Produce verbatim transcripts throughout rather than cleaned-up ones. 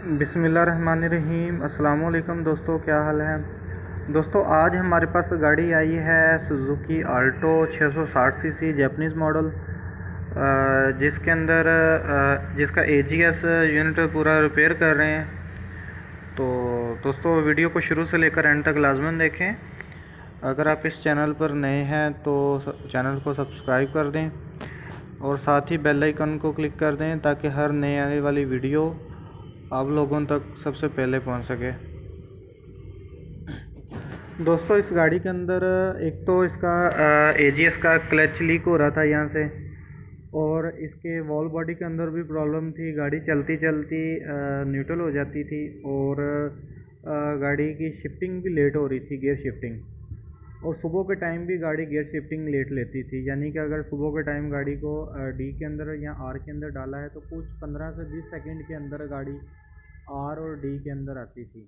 बिस्मिल्लाहिर्रहमानिर्रहीम। अस्सलाम वालेकुम दोस्तों, क्या हाल है दोस्तों। आज हमारे पास गाड़ी आई है सुजुकी आल्टो छह सौ साठ सीसी जैपनीज़ मॉडल, जिसके अंदर जिसका एजीएस यूनिट पूरा रिपेयर कर रहे हैं। तो दोस्तों वीडियो को शुरू से लेकर एंड तक लाजमन देखें। अगर आप इस चैनल पर नए हैं तो चैनल को सब्सक्राइब कर दें और साथ ही बेल आइकन को क्लिक कर दें ताकि हर नए आने वाली वीडियो आप लोगों तक सबसे पहले पहुंच सके। दोस्तों इस गाड़ी के अंदर एक तो इसका एजीएस का क्लच लीक हो रहा था यहाँ से, और इसके वॉल बॉडी के अंदर भी प्रॉब्लम थी। गाड़ी चलती चलती न्यूट्रल हो जाती थी और आ, गाड़ी की शिफ्टिंग भी लेट हो रही थी, गियर शिफ्टिंग। और सुबह के टाइम भी गाड़ी गियर शिफ्टिंग लेट लेती थी, यानी कि अगर सुबह के टाइम गाड़ी को डी के अंदर या आर के अंदर डाला है तो कुछ पंद्रह से बीस सेकंड के अंदर गाड़ी आर और डी के अंदर आती थी।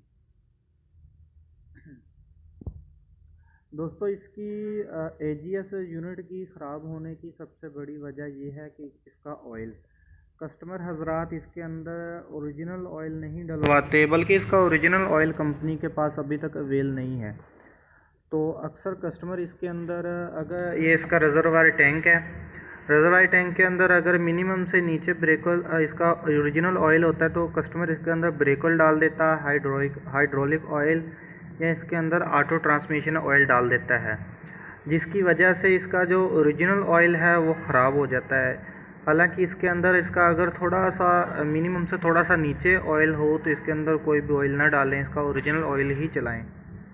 दोस्तों इसकी एजीएस यूनिट की ख़राब होने की सबसे बड़ी वजह यह है कि इसका ऑयल, कस्टमर हजरात इसके अंदर ओरिजिनल ऑयल नहीं डलवाते, बल्कि इसका ओरिजिनल ऑयल कंपनी के पास अभी तक अवेल नहीं है। तो अक्सर कस्टमर इसके अंदर, अगर ये इसका रिजर्वायर टैंक है, रिजर्वायर टैंक के अंदर अगर मिनिमम से नीचे ब्रेकल इसका ओरिजिनल ऑयल होता है तो कस्टमर इसके अंदर ब्रेकल डाल देता है, हाइड्रोलिक हाइड्रोलिक ऑयल या इसके अंदर ऑटो ट्रांसमिशन ऑयल डाल देता है, जिसकी वजह से इसका जो ओरिजिनल ऑयल है वो ख़राब हो जाता है। हालांकि इसके अंदर इसका अगर थोड़ा सा मिनिमम से थोड़ा सा नीचे ऑयल हो तो इसके अंदर कोई भी ऑयल ना डालें, इसका ओरिजिनल ऑयल ही चलाएं।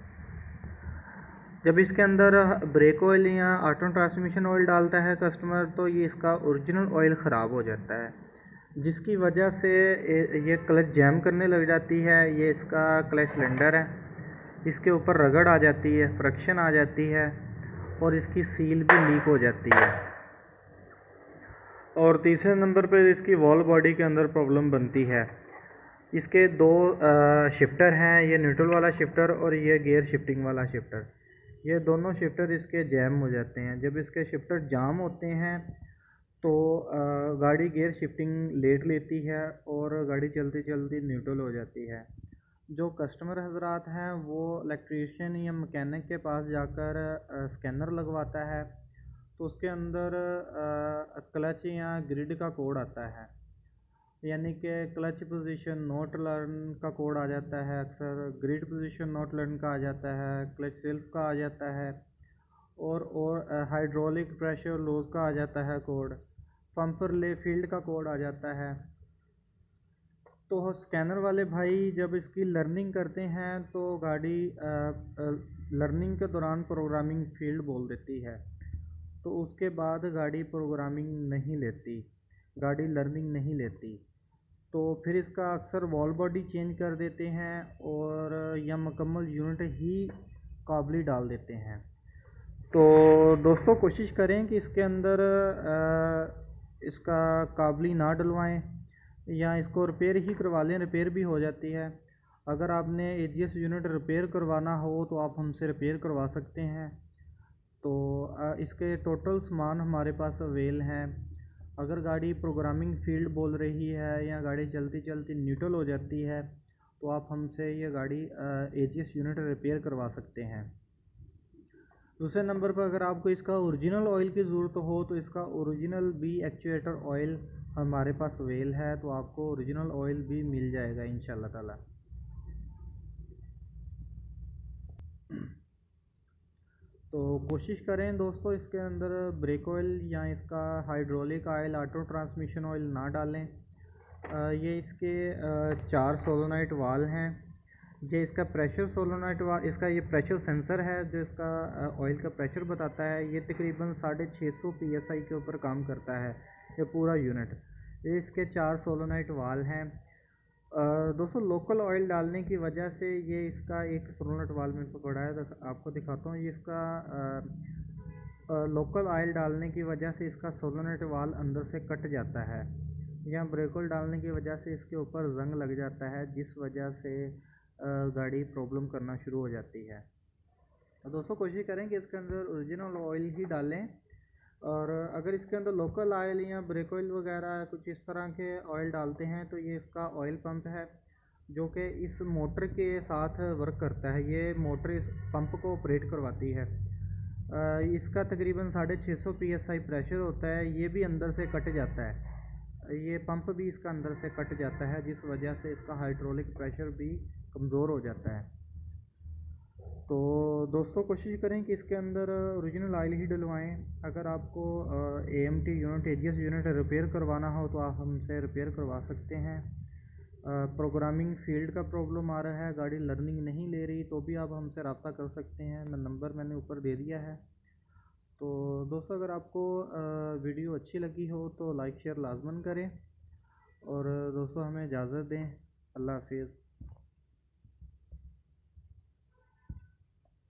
जब इसके अंदर ब्रेक ऑयल या ऑटो ट्रांसमिशन ऑयल डालता है कस्टमर तो ये इसका ओरिजिनल ऑयल ख़राब हो जाता है, जिसकी वजह से ये क्लच जैम करने लग जाती है। ये इसका क्लच सिलेंडर है, इसके ऊपर रगड़ आ जाती है, फ्रिक्शन आ जाती है और इसकी सील भी लीक हो जाती है। और तीसरे नंबर पर इसकी वॉल बॉडी के अंदर प्रॉब्लम बनती है। इसके दो शिफ्टर हैं, ये न्यूट्रल वाला शिफ्टर और ये गियर शिफ्टिंग वाला शिफ्टर। ये दोनों शिफ्टर इसके जैम हो जाते हैं। जब इसके शिफ्टर जाम होते हैं तो गाड़ी गियर शिफ्टिंग लेट लेती है और गाड़ी चलती चलती न्यूट्रल हो जाती है। जो कस्टमर हजरात हैं वो इलेक्ट्रीशियन या मैकेनिक के पास जाकर स्कैनर लगवाता है तो उसके अंदर क्लच या ग्रिड का कोड आता है, यानी कि क्लच पोजीशन नॉट लर्न का कोड आ जाता है, अक्सर ग्रिड पोजीशन नॉट लर्न का आ जाता है, क्लच सेल्फ का आ जाता है और और हाइड्रोलिक प्रेशर लॉस का आ जाता है कोड, पंपर ले फील्ड का कोड आ जाता है। तो स्कैनर वाले भाई जब इसकी लर्निंग करते हैं तो गाड़ी लर्निंग के दौरान प्रोग्रामिंग फील्ड बोल देती है, तो उसके बाद गाड़ी प्रोग्रामिंग नहीं लेती, गाड़ी लर्निंग नहीं लेती। तो फिर इसका अक्सर वॉल बॉडी चेंज कर देते हैं और या मुकम्मल यूनिट ही काबली डाल देते हैं। तो दोस्तों कोशिश करें कि इसके अंदर आ, इसका काबली ना डलवाएं या इसको रिपेयर ही करवा लें, रिपेयर भी हो जाती है। अगर आपने एजीएस यूनिट रिपेयर करवाना हो तो आप हमसे रिपेयर करवा सकते हैं। तो आ, इसके टोटल सामान हमारे पास अवेल हैं। अगर गाड़ी प्रोग्रामिंग फील्ड बोल रही है या गाड़ी चलती चलती न्यूट्रल हो जाती है तो आप हमसे ये गाड़ी एजीएस यूनिट रिपेयर करवा सकते हैं। दूसरे नंबर पर अगर आपको इसका ओरिजिनल ऑयल की ज़रूरत हो तो इसका ओरिजिनल बी एक्चुएटर ऑयल हमारे पास अवेल है, तो आपको ओरिजिनल ऑयल भी मिल जाएगा इंशाल्लाह ताला। तो कोशिश करें दोस्तों इसके अंदर ब्रेक ऑयल या इसका hydraulic oil auto transmission oil ना डालें। आ, ये इसके आ, चार सोलोनाइट वाल हैं। ये इसका प्रेशर सोलोनाइट वाल, इसका ये प्रेशर सेंसर है जो इसका ऑयल का प्रेशर बताता है। ये तकरीबन साढ़े छः सौ पी एस आई के ऊपर काम करता है ये पूरा यूनिट। ये इसके चार सोलोनाइट वाल हैं। दोस्तों लोकल ऑयल डालने की वजह से ये इसका एक सोलोनाइट वाल मेरे को पड़ा है, तो आपको दिखाता हूँ। ये इसका लोकल ऑयल डालने की वजह से इसका सोलोनाइट वाल अंदर से कट जाता है, या ब्रेक ऑयल डालने की वजह से इसके ऊपर जंग लग जाता है, जिस वजह से आ, गाड़ी प्रॉब्लम करना शुरू हो जाती है। तो दोस्तों कोशिश करें कि इसके अंदर ओरिजिनल ऑयल ही डालें। और अगर इसके अंदर लोकल ऑयल या ब्रेक ऑयल वगैरह कुछ इस तरह के ऑयल डालते हैं तो ये इसका ऑयल पंप है। जो कि इस मोटर के साथ वर्क करता है। ये मोटर इस पंप को ऑपरेट करवाती है। इसका तकरीबन साढ़े छः सौ पी एस आई प्रेशर होता है। ये भी अंदर से कट जाता है, ये पंप भी इसका अंदर से कट जाता है, जिस वजह से इसका हाइड्रोलिक प्रेशर भी कमज़ोर हो जाता है। तो दोस्तों कोशिश करें कि इसके अंदर ओरिजिनल ऑयल ही डलवाएं। अगर आपको A M T unit AGS unit repair करवाना हो तो आप हमसे रिपेयर करवा सकते हैं। प्रोग्रामिंग फील्ड का प्रॉब्लम आ रहा है, गाड़ी लर्निंग नहीं ले रही, तो भी आप हमसे रब्ता कर सकते हैं। मैं नंबर मैंने ऊपर दे दिया है। तो दोस्तों अगर आपको वीडियो अच्छी लगी हो तो लाइक शेयर लाजमन करें, और दोस्तों हमें इजाज़त दें। अल्लाह हाफिज़।